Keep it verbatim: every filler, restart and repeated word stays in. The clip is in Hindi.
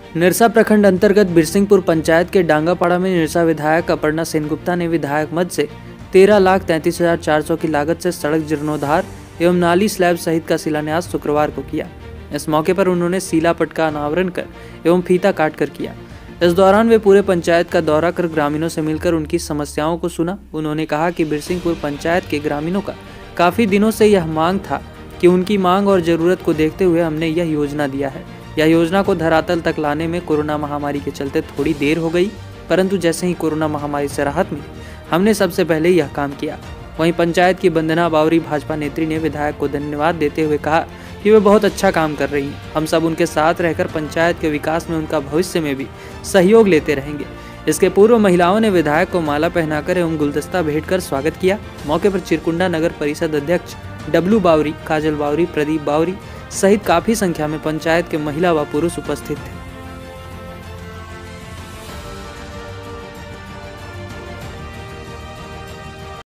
निरसा प्रखंड अंतर्गत बिरसिंहपुर पंचायत के डांगापाड़ा में निरसा विधायक अपर्णा सेनगुप्ता ने विधायक मद से तेरह लाख तैंतीस हजार चार सौ की लागत से सड़क जीर्णोद्धार एवं नाली स्लैब सहित का शिलान्यास शुक्रवार को किया। इस मौके पर उन्होंने सीलापट का अनावरण कर एवं फीता काट कर किया। इस दौरान वे पूरे पंचायत का दौरा कर ग्रामीणों से मिलकर उनकी समस्याओं को सुना। उन्होंने कहा कि बिरसिंहपुर पंचायत के ग्रामीणों का काफी दिनों से यह मांग था कि उनकी मांग और जरूरत को देखते हुए हमने यह योजना दिया है। यह योजना को धरातल तक लाने में कोरोना महामारी के चलते थोड़ी देर हो गई, परंतु जैसे ही कोरोना महामारी से राहत मिली, हमने सबसे पहले यह काम किया। वहीं पंचायत की वंदना बावरी भाजपा नेत्री ने विधायक को धन्यवाद देते हुए कहा कि वे बहुत अच्छा काम कर रही हैं। हम सब उनके साथ रहकर पंचायत के विकास में उनका भविष्य में भी सहयोग लेते रहेंगे। इसके पूर्व महिलाओं ने विधायक को माला पहनाकर एवं गुलदस्ता भेंट कर स्वागत किया। मौके पर चिरकुंडा नगर परिषद अध्यक्ष डब्लू बावरी, काजल बावरी, प्रदीप बावरी सहित काफी संख्या में पंचायत के महिला व पुरुष उपस्थित थे।